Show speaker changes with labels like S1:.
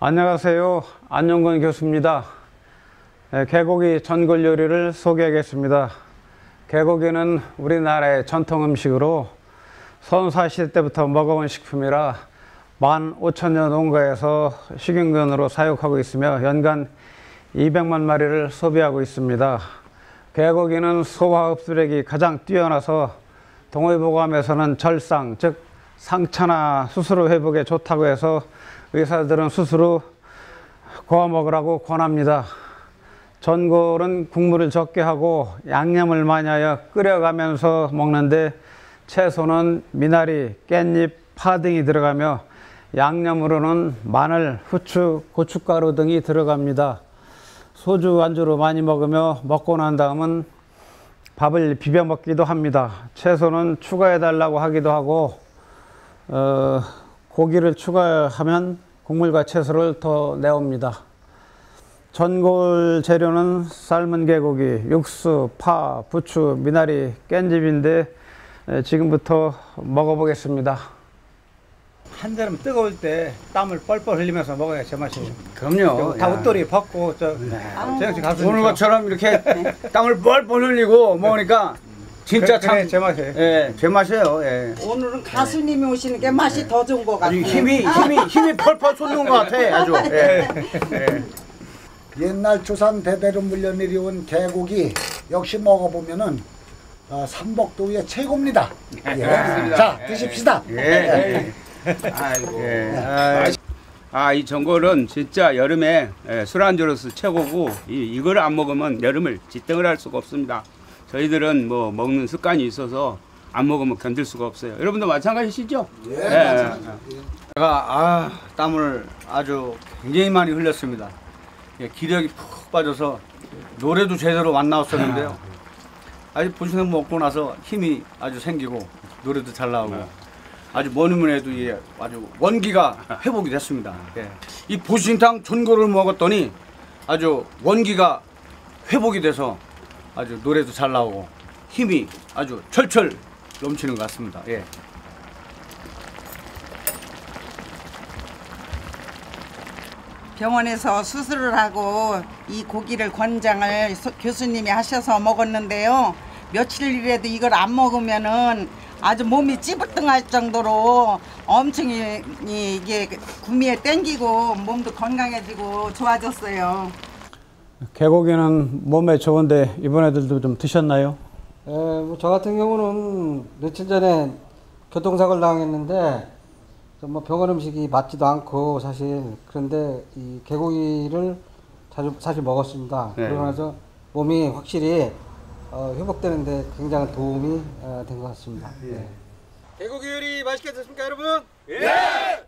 S1: 안녕하세요. 안영건 교수입니다. 개고기 전골 요리를 소개하겠습니다. 개고기는 우리나라의 전통 음식으로 선사시대 때부터 먹어온 식품이라 15,000여 농가에서 식용견으로 사육하고 있으며 연간 200만 마리를 소비하고 있습니다. 개고기는 소화 흡수력이 가장 뛰어나서 동의보감에서는 절상, 즉 상처나 수술 회복에 좋다고 해서 의사들은 스스로 구워 먹으라고 권합니다. 전골은 국물을 적게 하고 양념을 많이 하여 끓여가면서 먹는데 채소는 미나리, 깻잎, 파 등이 들어가며 양념으로는 마늘, 후추, 고춧가루 등이 들어갑니다. 소주 안주로 많이 먹으며 먹고 난 다음은 밥을 비벼 먹기도 합니다. 채소는 추가해 달라고 하기도 하고 고기를 추가하면 국물과 채소를 더 내옵니다. 전골 재료는 삶은 개고기, 육수, 파, 부추, 미나리, 깻잎인데 지금부터 먹어보겠습니다. 한여름 뜨거울 때 땀을 뻘뻘 흘리면서 먹어야 제맛이에요.
S2: 그럼요.
S1: 다웃돌이 벗고 저녁 가서
S2: 오늘 것처럼 이렇게 땀을 뻘뻘 흘리고 먹으니까 진짜 참
S1: 제맛이에요.
S2: 예, 제맛이에요. 예.
S3: 오늘은 가수님이 오시는 게 맛이 더 좋은 것 같아요.
S2: 힘이 펄펄 솟는 것 같아. 아주. 예. 예.
S4: 옛날 조상 대대로 물려내려온 개고기 역시 먹어보면은 삼복도의 최고입니다. 예. 자, 드십시다.
S2: 예. 아이고. 예. 이 전골은 진짜 여름에 술안주로서 최고고 이걸 안 먹으면 여름을 지탱을 할 수가 없습니다. 저희들은 뭐 먹는 습관이 있어서 안 먹으면 견딜 수가 없어요. 여러분도 마찬가지시죠?
S4: 예.
S2: 제가 땀을 아주 굉장히 많이 흘렸습니다. 기력이 푹 빠져서 노래도 제대로 안 나왔었는데요. 아주 보시는 먹고 나서 힘이 아주 생기고 노래도 잘 나오고 아주 뭐니뭐니 해도 아주 원기가 회복이 됐습니다. 이 보신탕 전골을 먹었더니 아주 원기가 회복이 돼서 아주 노래도 잘 나오고 힘이 아주 철철 넘치는 것 같습니다. 예.
S3: 병원에서 수술을 하고 이 고기를 권장을 교수님이 하셔서 먹었는데요. 며칠이라도 이걸 안 먹으면은 아주 몸이 찌뿌둥할 정도로 엄청 이게 구미에 땡기고 몸도 건강해지고 좋아졌어요.
S1: 개고기는 몸에 좋은데 이번에들도 좀 드셨나요?
S5: 저 같은 경우는 며칠 전에 교통사고를 당했는데 병원 음식이 맞지도 않고 사실 그런데 이 개고기를 사실 먹었습니다.
S2: 네.
S5: 그러고 나서 몸이 확실히 회복되는데 굉장히 도움이 된 것 같습니다.
S2: 개고기 요리 맛있게 드셨습니까, 여러분?
S6: 예!